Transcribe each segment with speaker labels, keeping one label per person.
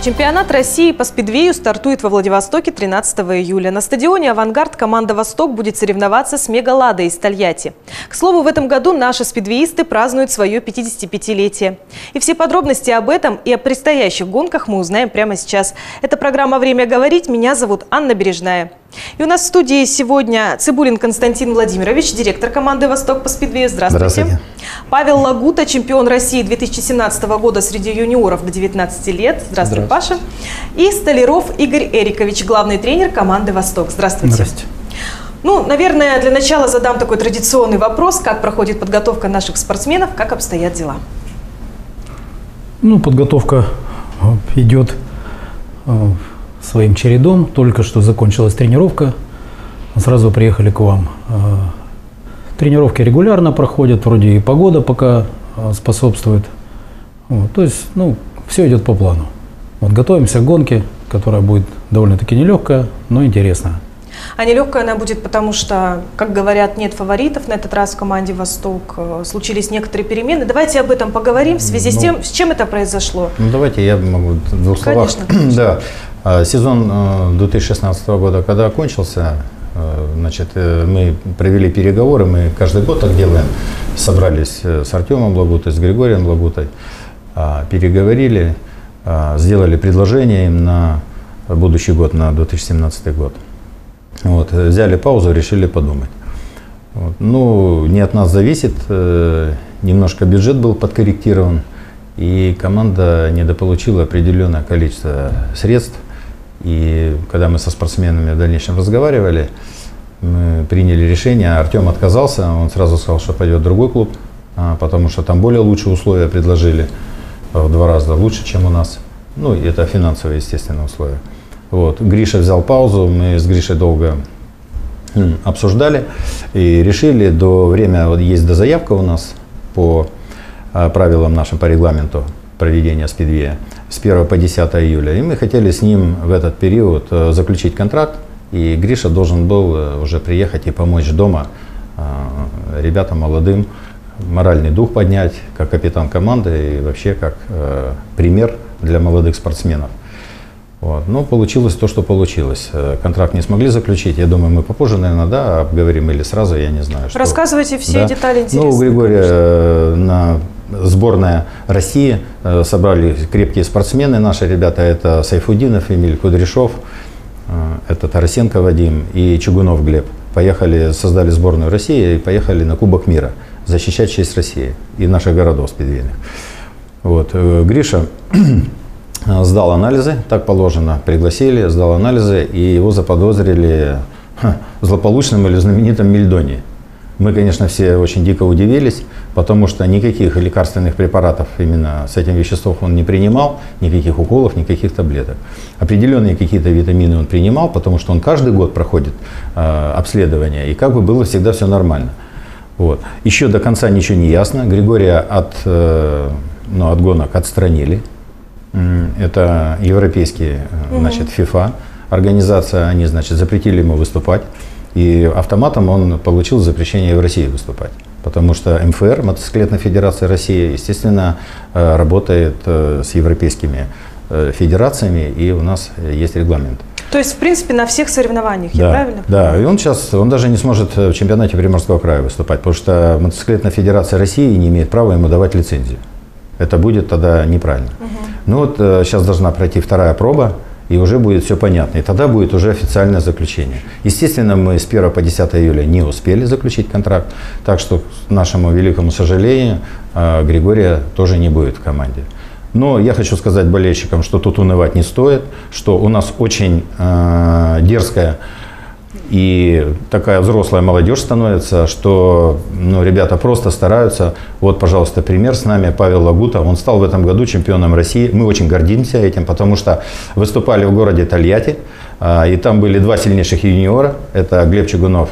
Speaker 1: Чемпионат России по спидвею стартует во Владивостоке 13 июля. На стадионе «Авангард» команда «Восток» будет соревноваться с «Мегаладой» из Тольятти. К слову, в этом году наши спидвеисты празднуют свое 55-летие. И все подробности об этом и о предстоящих гонках мы узнаем прямо сейчас. Это программа «Время говорить». Меня зовут Анна Бережная. И у нас в студии сегодня Цыбулин Константин Владимирович, директор команды «Восток» по спидвею. Здравствуйте.
Speaker 2: Здравствуйте.
Speaker 1: Павел Лагута, чемпион России 2017 года среди юниоров до 19 лет. Здравствуйте, Паша. И Столяров Игорь Эрикович, главный тренер команды «Восток». Здравствуйте.
Speaker 2: Здравствуйте.
Speaker 1: Ну, наверное, для начала задам такой традиционный вопрос. Как проходит подготовка наших спортсменов, как обстоят дела?
Speaker 2: Ну, подготовка идет своим чередом. Только что закончилась тренировка. Сразу приехали к вам. Тренировки регулярно проходят. Вроде и погода пока способствует. Вот, то есть, ну, все идет по плану. Вот, готовимся к гонке, которая будет довольно-таки нелегкая, но интересная.
Speaker 1: А нелегкая она будет, потому что, как говорят, нет фаворитов на этот раз в команде «Восток». Случились некоторые перемены. Давайте об этом поговорим в связи с тем, с чем это произошло.
Speaker 3: Ну, давайте я могу в двух словах.
Speaker 1: Конечно.
Speaker 3: Да. Сезон 2016 года, когда окончился, значит, мы провели переговоры, мы каждый год так делаем. Собрались с Артемом Лагутой, с Григорием Лагутой, переговорили, сделали предложение им на будущий год, на 2017 год. Вот, взяли паузу, решили подумать. Вот. Ну, не от нас зависит, немножко бюджет был подкорректирован, и команда недополучила определенное количество средств. И когда мы со спортсменами в дальнейшем разговаривали, мы приняли решение, Артем отказался, он сразу сказал, что пойдет в другой клуб, потому что там более лучшие условия предложили, в 2 раза лучше, чем у нас. Ну, и это финансовые, естественно, условия. Вот. Гриша взял паузу, мы с Гришей долго обсуждали и решили вот есть дозаявка у нас по правилам нашим, по регламенту проведения спидвея с 1 по 10 июля. И мы хотели с ним в этот период заключить контракт, и Гриша должен был уже приехать и помочь дома ребятам молодым, моральный дух поднять, как капитан команды и вообще как пример для молодых спортсменов. Вот. Но получилось то, что получилось. Контракт не смогли заключить. Я думаю, мы попозже, наверное, да, обговорим или сразу, я не знаю. Что.
Speaker 1: Рассказывайте все детали интересные.
Speaker 3: Ну, у Григория на сборная России собрали крепкие спортсмены. Наши ребята — это Сайфудинов Эмиль, Кудряшов, это Тарасенко Вадим и Чугунов Глеб. Поехали, создали сборную России и поехали на Кубок мира защищать честь России и наших городов спидвейных. Вот. Гриша сдал анализы, так положено, пригласили, сдал анализы, и его заподозрили в злополучном или знаменитом мельдоне. Мы, конечно, все очень дико удивились, потому что никаких лекарственных препаратов именно с этим веществом он не принимал, никаких уколов, никаких таблеток. Определенные какие-то витамины он принимал, потому что он каждый год проходит обследование, и как бы было всегда все нормально. Вот. Еще до конца ничего не ясно. Григория от гонок отстранили. Это европейские, значит, ФИФА организация, они, значит, запретили ему выступать. И автоматом он получил запрещение в России выступать. Потому что МФР, Мотоциклетная федерация России, естественно, работает с европейскими федерациями, и у нас есть регламент.
Speaker 1: То есть, в принципе, на всех соревнованиях, я правильно понимаю? Да,
Speaker 3: и он даже не сможет в чемпионате Приморского края выступать, потому что Мотоциклетная федерация России не имеет права ему давать лицензию. Это будет тогда неправильно. Ну вот сейчас должна пройти 2-я проба, и уже будет все понятно. И тогда будет уже официальное заключение. Естественно, мы с 1 по 10 июля не успели заключить контракт, так что, к нашему великому сожалению, Григория тоже не будет в команде. Но я хочу сказать болельщикам, что тут унывать не стоит, что у нас очень дерзкая и такая взрослая молодежь становится, что ребята просто стараются. Вот, пожалуйста, пример с нами Павел Лагута. Он стал в этом году чемпионом России. Мы очень гордимся этим, потому что выступали в городе Тольятти, и там были 2 сильнейших юниора. Это Глеб Чугунов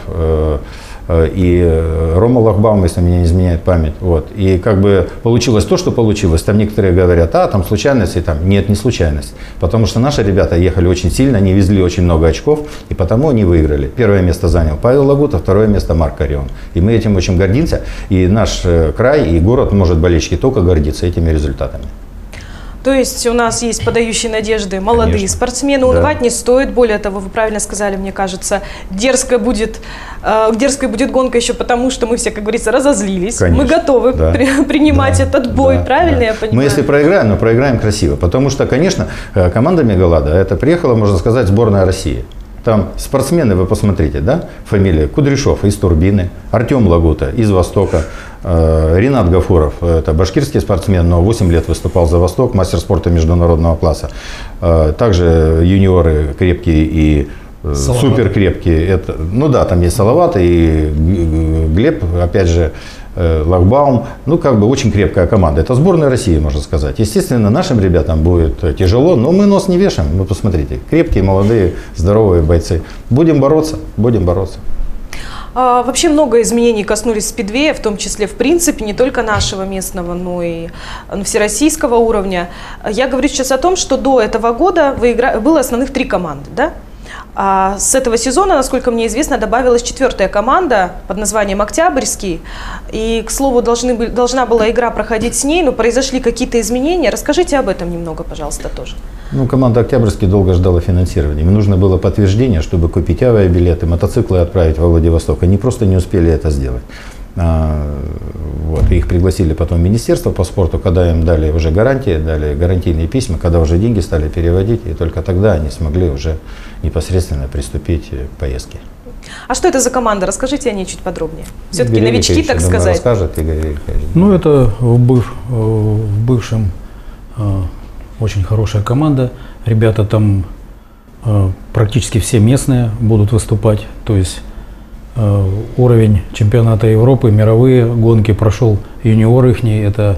Speaker 3: и Рома Лохбаум, если меня не изменяет память. Вот. И как бы получилось то, что получилось. Там некоторые говорят, там случайность, и там нет, не случайность. Потому что наши ребята ехали очень сильно, они везли очень много очков, и потому они выиграли. 1-е место занял Павел Лагута, 2-е место Марк Карион. И мы этим очень гордимся. И наш край, и город может болельщики только гордиться этими результатами.
Speaker 1: То есть у нас есть подающие надежды молодые
Speaker 3: Конечно.
Speaker 1: спортсмены, унывать не стоит. Более того, вы правильно сказали, мне кажется, дерзкой будет гонка еще потому, что мы все, как говорится, разозлились.
Speaker 3: Конечно.
Speaker 1: Мы готовы принимать этот бой, правильно я понимаю?
Speaker 3: Мы если проиграем, но проиграем красиво. Потому что, конечно, команда Мегалада, это приехала, можно сказать, сборная России. Там спортсмены, вы посмотрите, да, фамилии Кудряшов из Турбины, Артем Лагута из Востока, Ринат Гафуров, это башкирский спортсмен, но 8 лет выступал за Восток, мастер спорта международного класса. Также юниоры крепкие и супер крепкие. Это, ну да, там есть Салават и Глеб, опять же, Лахбаум, ну как бы очень крепкая команда. Это сборная России, можно сказать. Естественно, нашим ребятам будет тяжело, но мы нос не вешаем. Вы посмотрите, крепкие, молодые, здоровые бойцы. Будем бороться, будем бороться.
Speaker 1: Вообще много изменений коснулись спидвея, в том числе, в принципе, не только нашего местного, но и всероссийского уровня. Я говорю сейчас о том, что до этого года было основных 3 команды, да? А с этого сезона, насколько мне известно, добавилась 4-я команда под названием «Октябрьский». И, к слову, должна была игра проходить с ней, но произошли какие-то изменения. Расскажите об этом немного, пожалуйста, тоже.
Speaker 3: Ну, команда «Октябрьский» долго ждала финансирования. Им нужно было подтверждение, чтобы купить авиабилеты, мотоциклы отправить во Владивосток. Они просто не успели это сделать. Вот. Их пригласили потом в Министерство по спорту, когда им дали уже гарантии, дали гарантийные письма, когда уже деньги стали переводить, и только тогда они смогли уже непосредственно приступить к поездке.
Speaker 1: А что это за команда? Расскажите о ней чуть подробнее. Все-таки новички, так сказать.
Speaker 3: Расскажет Игорь Викторович.
Speaker 2: Ну, это в бывшем очень хорошая команда. Ребята там практически все местные будут выступать, то есть уровень чемпионата Европы, мировые гонки прошел юниор ихний, это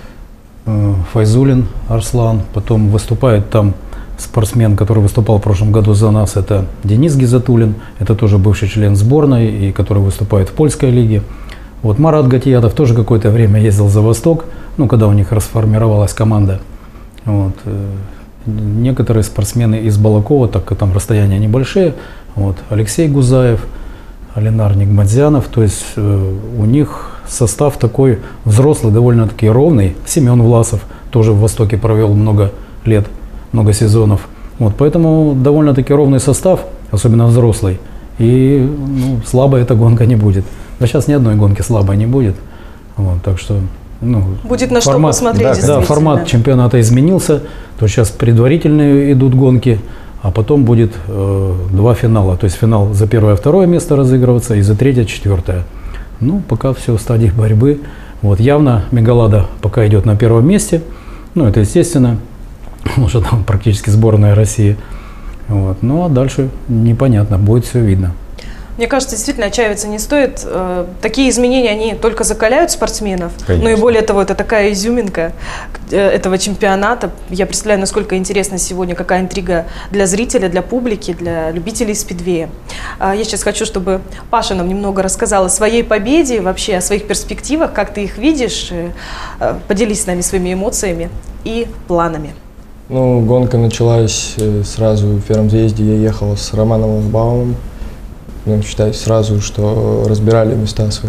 Speaker 2: Файзулин Арслан, потом выступает там спортсмен, который выступал в прошлом году за нас, это Денис Гизатуллин, это тоже бывший член сборной, и который выступает в польской лиге. Вот Марат Гатиятов тоже какое-то время ездил за Восток, ну, когда у них расформировалась команда. Вот. Некоторые спортсмены из Балакова, так как там расстояния небольшие, вот, Алексей Гузаев, Алинар Нигматзянов, то есть у них состав такой взрослый, довольно-таки ровный. Семен Власов тоже в Востоке провел много лет, много сезонов. Вот, поэтому довольно-таки ровный состав, особенно взрослый. И ну, слабая эта гонка не будет. Да сейчас ни одной гонки слабой не будет. Вот, так что ну,
Speaker 1: будет на что посмотреть.
Speaker 2: Да, формат чемпионата изменился. То сейчас предварительные идут гонки. А потом будет 2 финала, то есть финал за 1-е и 2-е место разыгрываться и за 3-е, 4-е. Ну, пока все в стадии борьбы. Вот явно Мегалада пока идет на 1-м месте. Ну, это естественно, потому что там практически сборная России. Вот. Ну, а дальше непонятно, будет все видно.
Speaker 1: Мне кажется, действительно отчаиваться не стоит. Такие изменения, они только закаляют спортсменов.
Speaker 3: Конечно.
Speaker 1: Ну и более того, это такая изюминка этого чемпионата. Я представляю, насколько интересна сегодня, какая интрига для зрителя, для публики, для любителей спидвея. Я сейчас хочу, чтобы Паша нам немного рассказал о своей победе, вообще о своих перспективах, как ты их видишь. Поделись с нами своими эмоциями и планами.
Speaker 4: Ну, гонка началась сразу в первом заезде. Я ехал с Романом Лахбаумом. Ну, считай, сразу, что разбирали места свои.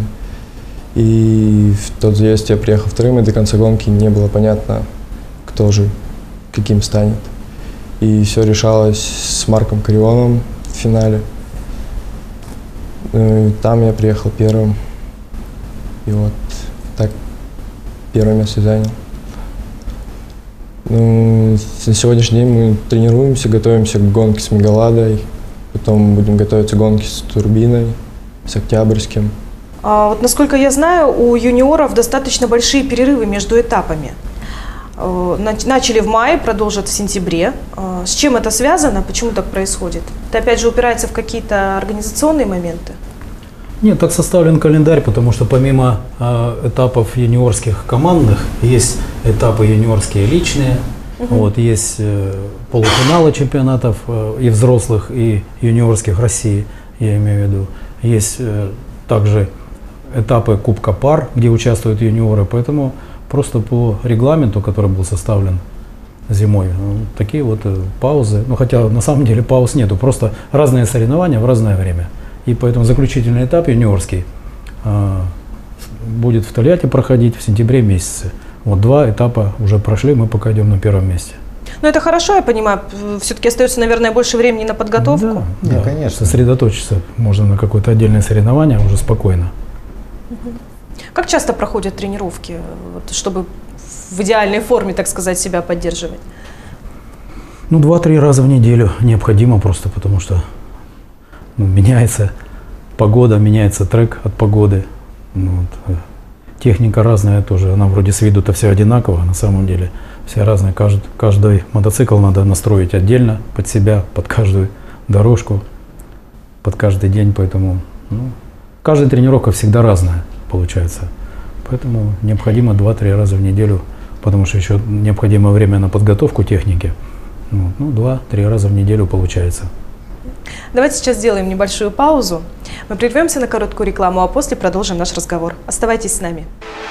Speaker 4: И в тот заезд я приехал 2-м, и до конца гонки не было понятно, кто же каким станет. И все решалось с Марком Карионом в финале. Там я приехал 1-м. И вот так 1-е место занял. Ну, на сегодняшний день мы тренируемся, готовимся к гонке с Мегаладой. Потом будем готовиться к гонке с Турбиной, с Октябрьским.
Speaker 1: Вот, насколько я знаю, у юниоров достаточно большие перерывы между этапами. Начали в мае, продолжат в сентябре. С чем это связано? Почему так происходит? Это опять же упирается в какие-то организационные моменты?
Speaker 2: Нет, так составлен календарь, потому что помимо этапов юниорских командных, есть этапы юниорские личные. Вот, есть полуфиналы чемпионатов и взрослых, и юниорских России, я имею в виду. Есть также этапы Кубка пар, где участвуют юниоры. Поэтому просто по регламенту, который был составлен зимой, такие вот паузы. Ну, хотя на самом деле пауз нету, просто разные соревнования в разное время. И поэтому заключительный этап юниорский будет в Тольятти проходить в сентябре месяце. Вот 2 этапа уже прошли, мы пока идем на 1-м месте.
Speaker 1: Ну, это хорошо, я понимаю. Все-таки остается, наверное, больше времени на подготовку.
Speaker 2: Да,
Speaker 3: конечно.
Speaker 2: Сосредоточиться можно на какое-то отдельное соревнование уже спокойно.
Speaker 1: Как часто проходят тренировки, вот, чтобы в идеальной форме, так сказать, себя поддерживать?
Speaker 2: Ну, 2-3 раза в неделю необходимо просто, потому что меняется погода, меняется трек от погоды. Вот. Техника разная тоже, она вроде с виду-то вся одинаковая, а на самом деле вся разная. Каждый мотоцикл надо настроить отдельно под себя, под каждую дорожку, под каждый день, поэтому каждая тренировка всегда разная получается. Поэтому необходимо 2-3 раза в неделю, потому что еще необходимо время на подготовку техники. 2-3 раза в неделю получается.
Speaker 1: Давайте сейчас сделаем небольшую паузу. Мы прервемся на короткую рекламу, а после продолжим наш разговор. Оставайтесь с нами.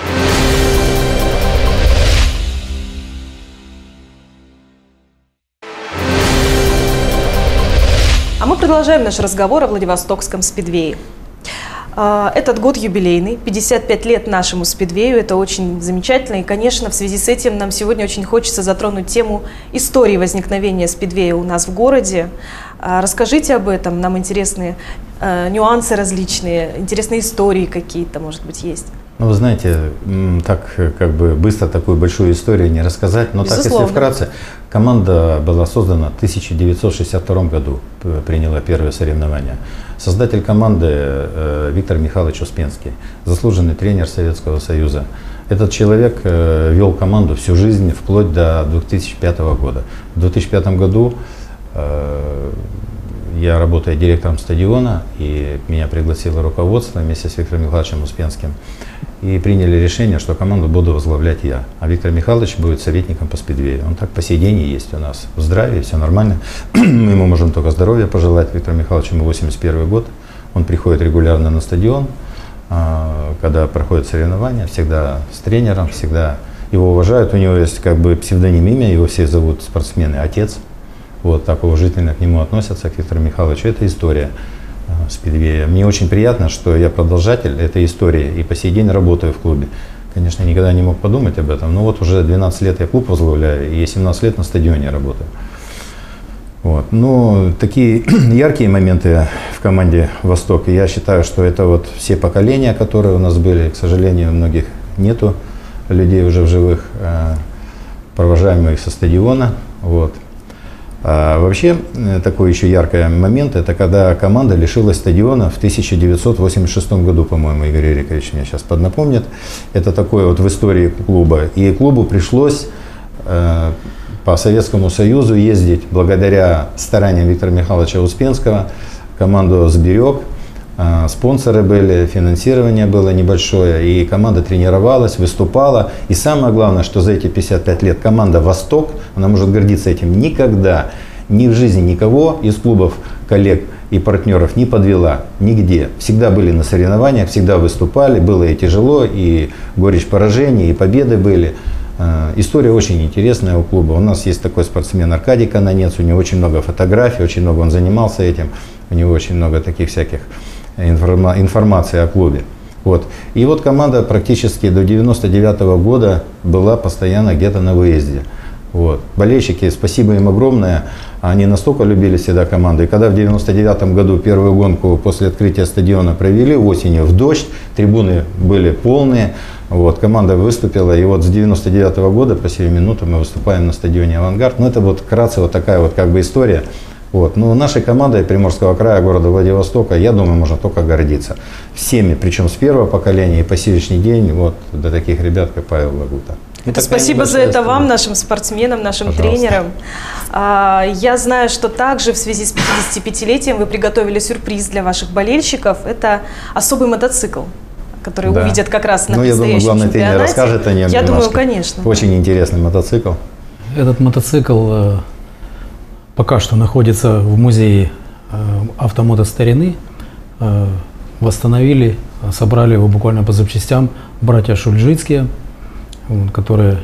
Speaker 1: А мы продолжаем наш разговор о Владивостокском спидвее. Этот год юбилейный, 55 лет нашему спидвею, это очень замечательно. И, конечно, в связи с этим нам сегодня очень хочется затронуть тему истории возникновения спидвея у нас в городе. Расскажите об этом, нам интересны нюансы различные, интересные истории какие-то, может быть, есть.
Speaker 3: Ну, вы знаете, так как бы быстро такую большую историю не рассказать, но
Speaker 1: Безусловно.
Speaker 3: так, если вкратце, команда была создана в 1962 году, приняла первые соревнования. Создатель команды Виктор Михайлович Успенский, заслуженный тренер Советского Союза. Этот человек вел команду всю жизнь, вплоть до 2005 года. В 2005 году я работаю директором стадиона, и меня пригласило руководство вместе с Виктором Михайловичем Успенским. И приняли решение, что команду буду возглавлять я. А Виктор Михайлович будет советником по спидвею. Он так по сей день и есть у нас. В здравии, все нормально. Мы ему можем только здоровья пожелать. Виктору Михайловичу ему 81 год. Он приходит регулярно на стадион, когда проходят соревнования, всегда с тренером, всегда его уважают. У него есть как бы псевдоним, имя, его все зовут спортсмены «Отец». Вот так уважительно к нему относятся, к Виктору Михайловичу. Это история спидвея. Мне очень приятно, что я продолжатель этой истории и по сей день работаю в клубе. Конечно, никогда не мог подумать об этом, но вот уже 12 лет я клуб возглавляю, и 17 лет на стадионе работаю. Вот. Ну, такие яркие моменты в команде «Восток», я считаю, что это вот все поколения, которые у нас были, к сожалению, многих нету людей уже в живых, провожаем мы их со стадиона. Вот. А вообще, такой еще яркий момент, это когда команда лишилась стадиона в 1986 году, по-моему, Игорь Эрикович меня сейчас поднапомнит. Это такое вот в истории клуба. И клубу пришлось по Советскому Союзу ездить благодаря стараниям Виктора Михайловича Успенского. Команду сберег, спонсоры были, финансирование было небольшое, и команда тренировалась, выступала. И самое главное, что за эти 55 лет команда «Восток», она может гордиться этим, никогда, ни в жизни никого из клубов, коллег и партнеров не подвела, нигде. Всегда были на соревнованиях, всегда выступали, было и тяжело, и горечь поражений, и победы были. История очень интересная у клуба. У нас есть такой спортсмен Аркадий Канонец, у него очень много фотографий, очень много он занимался этим, у него очень много таких всяких информации о клубе. Вот. И вот команда практически до 1999 года была постоянно где-то на выезде. Вот. Болельщики, спасибо им огромное, они настолько любили всегда команду. И когда в 1999 году первую гонку после открытия стадиона провели осенью в дождь, трибуны были полные, вот, команда выступила. И вот с 1999 года по сию минуту мы выступаем на стадионе «Авангард». Ну это вот вкратце вот такая вот как бы история. Вот. Но нашей командой Приморского края, города Владивостока, я думаю, можно только гордиться. Всеми, причем с первого поколения и по сегодняшний день, вот до таких ребят, как Павел Лагута.
Speaker 1: Спасибо за это вам, нашим спортсменам, нашим тренерам. Я знаю, что также в связи с 55-летием вы приготовили сюрприз для ваших болельщиков. Это особый мотоцикл, который увидят как раз на предстоящем чемпионате.
Speaker 3: Я думаю, главный тренер расскажет о нем.
Speaker 1: Я думаю, конечно.
Speaker 3: Очень интересный мотоцикл.
Speaker 2: Этот мотоцикл пока что находится в музее автомото старины. Восстановили, собрали его буквально по запчастям братья Шульжицкие, которые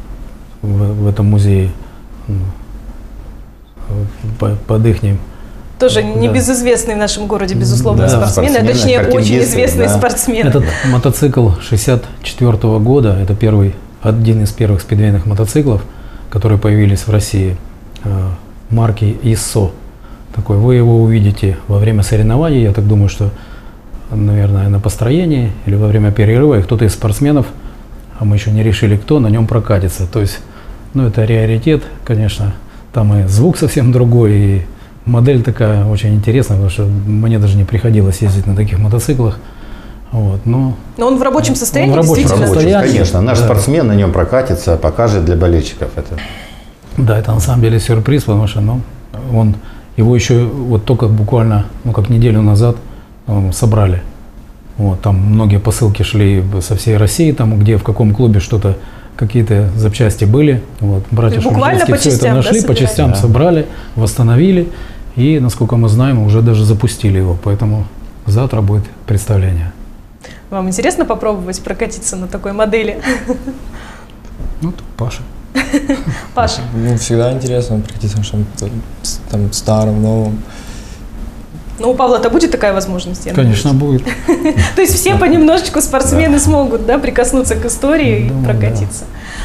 Speaker 2: в этом музее под их
Speaker 1: Тоже небезызвестный в нашем городе, безусловно,
Speaker 2: Да,
Speaker 1: спортсмен, а точнее очень
Speaker 3: картингисты,
Speaker 1: известный
Speaker 3: да.
Speaker 1: спортсмен.
Speaker 2: Этот мотоцикл 64 года, это один из первых спидвейных мотоциклов, которые появились в России, марки ИССО. Такой, вы его увидите во время соревнований, я так думаю, что, наверное, на построении или во время перерыва, и кто-то из спортсменов, а мы еще не решили кто, на нем прокатится. То есть, ну, это раритет, конечно, там и звук совсем другой, и модель такая очень интересная, потому что мне даже не приходилось ездить на таких мотоциклах. Вот,
Speaker 1: но он в рабочем состоянии,
Speaker 2: он в рабочем
Speaker 1: действительно?
Speaker 2: состоянии.
Speaker 3: Конечно, наш спортсмен на нем прокатится, покажет для болельщиков это.
Speaker 2: Да, это на самом деле сюрприз, потому что его еще вот только буквально, как неделю назад собрали. Вот, там многие посылки шли со всей России, там где в каком клубе что-то, какие-то запчасти были. Вот, братья
Speaker 1: буквально
Speaker 2: Шульжевские все это нашли, по частям собрали, восстановили. И, насколько мы знаем, уже даже запустили его. Поэтому завтра будет представление.
Speaker 1: Вам интересно попробовать прокатиться на такой модели?
Speaker 2: Ну, Паша.
Speaker 1: Паша.
Speaker 4: Ну, всегда интересно прокатиться на чем-то там старом, новом.
Speaker 1: Ну, у Павла-то будет такая возможность?
Speaker 2: Конечно, будет.
Speaker 1: То есть все понемножечку спортсмены смогут, да, прикоснуться к истории и прокатиться.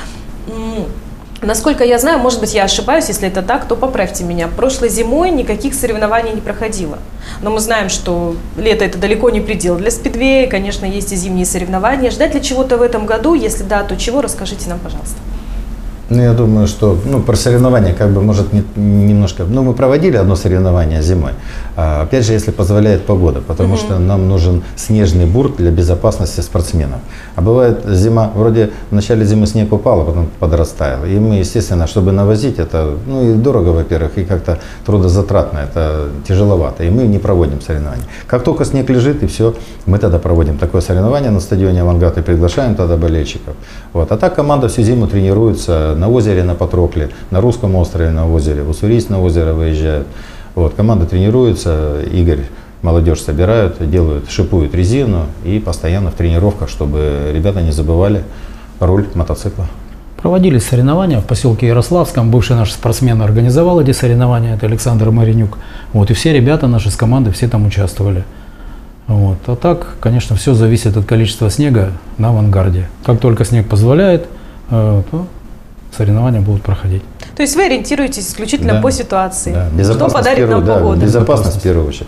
Speaker 1: Насколько я знаю, может быть, я ошибаюсь, если это так, то поправьте меня. Прошлой зимой никаких соревнований не проходило. Но мы знаем, что лето – это далеко не предел для спидвея, конечно, есть и зимние соревнования. Ждать ли чего-то в этом году? Если да, то чего? Расскажите нам, пожалуйста.
Speaker 3: Ну, я думаю, что про соревнования может немножко... мы проводили одно соревнование зимой. Опять же, если позволяет погода, потому что нам нужен снежный бурт для безопасности спортсменов. А бывает зима, вроде в начале зимы снег упал, а потом подрастаял. И мы, естественно, чтобы навозить, это и дорого, во-первых, и как-то трудозатратно, это тяжеловато. И мы не проводим соревнования. Как только снег лежит, и все, мы тогда проводим такое соревнование на стадионе «Авангард» и приглашаем тогда болельщиков. Вот. А так команда всю зиму тренируется на озере, на Патрокле, на Русском острове, на озере, в Уссурийск на озеро выезжают. Вот. Команда тренируется, Игорь, молодежь собирают, шипуют резину и постоянно в тренировках, чтобы ребята не забывали руль мотоцикла.
Speaker 2: Проводились соревнования в поселке Ярославском. Бывший наш спортсмен организовал эти соревнования, это Александр Маринюк. Вот, и все ребята наши с команды, все там участвовали. Вот. А так, конечно, все зависит от количества снега на «Авангарде». Как только снег позволяет, то соревнования будут проходить.
Speaker 1: То есть вы ориентируетесь исключительно по ситуации?
Speaker 3: Да.
Speaker 1: Что подарит нам погода?
Speaker 3: Безопасность в первую очередь.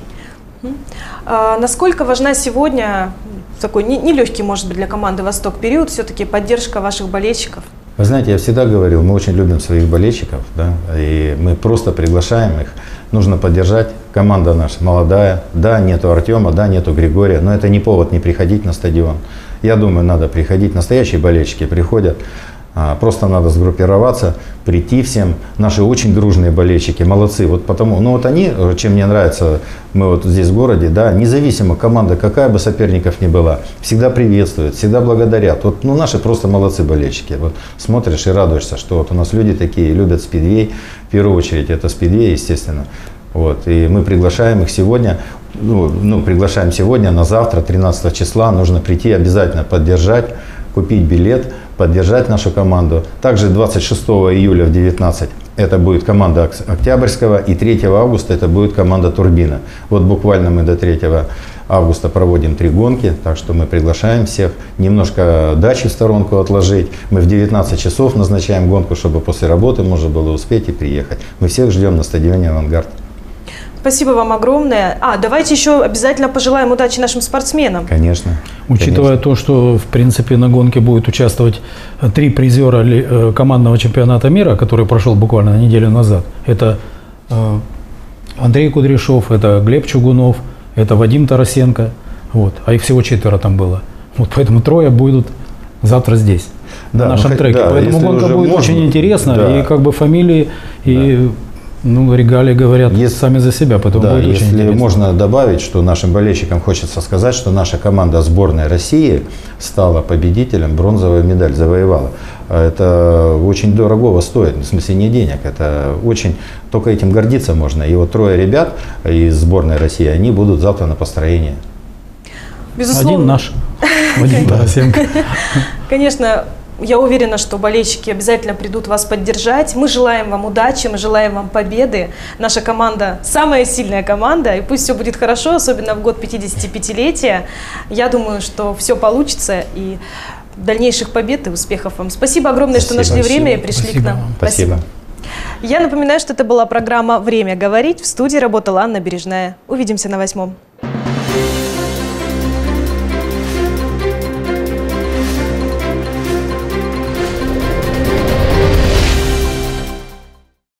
Speaker 1: Насколько важна сегодня, такой нелегкий, может быть, для команды «Восток» период, все-таки поддержка ваших болельщиков?
Speaker 3: Вы знаете, я всегда говорил, мы очень любим своих болельщиков, да, и мы просто приглашаем их. Нужно поддержать. Команда наша молодая. Да, нету Артема, да, нету Григория, но это не повод не приходить на стадион. Я думаю, надо приходить. Настоящие болельщики приходят. Просто надо сгруппироваться, прийти всем. Наши очень дружные болельщики, молодцы. Вот потому, они, чем мне нравится, мы вот здесь в городе, да, независимо команда, какая бы соперников ни была, всегда приветствуют, всегда благодарят. Вот, наши просто молодцы болельщики. Вот смотришь и радуешься, что вот у нас люди такие любят спидвей. В первую очередь это спидвей, естественно. Вот, и мы приглашаем их сегодня, приглашаем сегодня, на завтра, 13 числа, нужно прийти обязательно поддержать, купить билет, поддержать нашу команду. Также 26 июля в 19 это будет команда Октябрьского, и 3 августа это будет команда Турбина. Вот буквально мы до 3 августа проводим 3 гонки, так что мы приглашаем всех немножко дачи в сторонку отложить. Мы в 19 часов назначаем гонку, чтобы после работы можно было успеть и приехать. Мы всех ждем на стадионе «Авангард».
Speaker 1: Спасибо вам огромное. Давайте еще обязательно пожелаем удачи нашим спортсменам.
Speaker 3: Конечно.
Speaker 2: Учитывая то, что, в принципе, на гонке будет участвовать 3 призера командного чемпионата мира, который прошел буквально неделю назад. Это Андрей Кудряшов, это Глеб Чугунов, это Вадим Тарасенко. Вот. А их всего 4 там было. Вот поэтому 3 будут завтра здесь, на нашем треке.
Speaker 3: Да,
Speaker 2: поэтому гонка будет очень интересна. Да. И как бы фамилии, и... регалии говорят сами за себя, поэтому будет очень интересно.
Speaker 3: Если можно добавить, что нашим болельщикам хочется сказать, что наша команда сборной России стала победителем, бронзовую медаль завоевала. Это очень дорогого стоит, в смысле не денег, это очень, только этим гордиться можно. И вот 3 ребят из сборной России, они будут завтра на построении.
Speaker 1: Безусловно.
Speaker 2: Один наш, Вадим Тарасенко.
Speaker 1: Конечно, Я уверена, что болельщики обязательно придут вас поддержать. Мы желаем вам удачи, мы желаем вам победы. Наша команда самая сильная команда, и пусть все будет хорошо, особенно в год 55-летия. Я думаю, что все получится, и дальнейших побед и успехов вам. Спасибо огромное, что нашли время и пришли к нам.
Speaker 3: Спасибо.
Speaker 1: Я напоминаю, что это была программа «Время говорить». В студии работала Анна Бережная. Увидимся на 8.